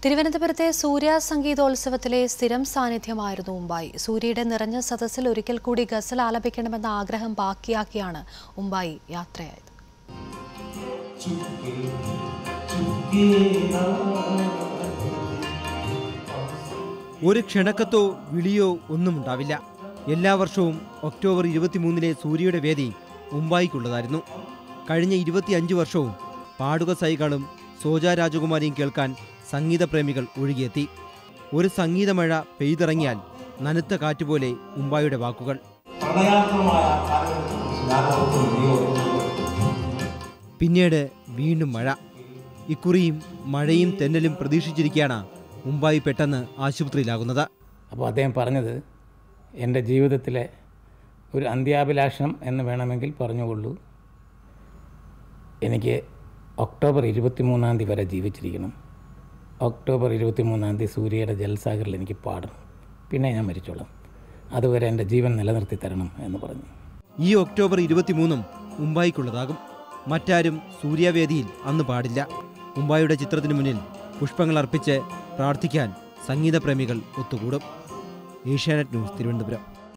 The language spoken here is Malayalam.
തിരുവനന്തപുരത്തെ സൂര്യ സംഗീതോത്സവത്തിലെ സ്ഥിരം സാന്നിധ്യമായിരുന്നു ഉമ്പായി. സൂര്യയുടെ നിറഞ്ഞ സദസ്സിൽ ഒരിക്കൽ കൂടി ഗസൽ ആലപിക്കണമെന്ന ആഗ്രഹം ബാക്കിയാക്കിയാണ് ഉമ്പായി യാത്രയായത്. ഒരു ക്ഷണക്കത്തോ വിളിയോ ഒന്നും ഉണ്ടാവില്ല. എല്ലാ വർഷവും ഒക്ടോബർ 23 സൂര്യയുടെ വേദി ഉമ്പായിക്കുള്ളതായിരുന്നു. കഴിഞ്ഞ 25 വർഷവും പാടുക സൈകളും സോജ രാജകുമാരിയും കേൾക്കാൻ സംഗീതപ്രേമികൾ ഒഴുകിയെത്തി. ഒരു സംഗീതമഴ പെയ്തിറങ്ങിയാൽ നനുത്ത കാറ്റുപോലെ ഉമ്പായിയുടെ വാക്കുകൾ. പിന്നീട് വീണ്ടും മഴ. ഇക്കുറിയും മഴയും തെന്നലും പ്രതീക്ഷിച്ചിരിക്കുകയാണ് ഉമ്പായി പെട്ടെന്ന് ആശുപത്രിയിലാകുന്നത്. അപ്പോൾ അദ്ദേഹം പറഞ്ഞത്, എൻ്റെ ജീവിതത്തിലെ ഒരു അന്ത്യാഭിലാഷം എന്ന് വേണമെങ്കിൽ പറഞ്ഞുകൊള്ളൂ. എനിക്ക് ഒക്ടോബർ 23 വരെ ജീവിച്ചിരിക്കണം. ഒക്ടോബർ 23 സൂര്യയുടെ ജൽസാഗറിൽ എനിക്ക് പാടണം. പിന്നെ ഞാൻ മരിച്ചോളാം. അതുവരെ എൻ്റെ ജീവൻ നിലനിർത്തി തരണം എന്ന് പറഞ്ഞു. ഈ ഒക്ടോബർ 23 ഉമ്പായിക്കുള്ളതാകും. മറ്റാരും സൂര്യവേദിയിൽ അന്ന് പാടില്ല. ഉമ്പായിയുടെ ചിത്രത്തിനു മുന്നിൽ പുഷ്പങ്ങൾ അർപ്പിച്ച് പ്രാർത്ഥിക്കാൻ സംഗീതപ്രേമികൾ ഒത്തുകൂടും. ഏഷ്യാനെറ്റ് ന്യൂസ്, തിരുവനന്തപുരം.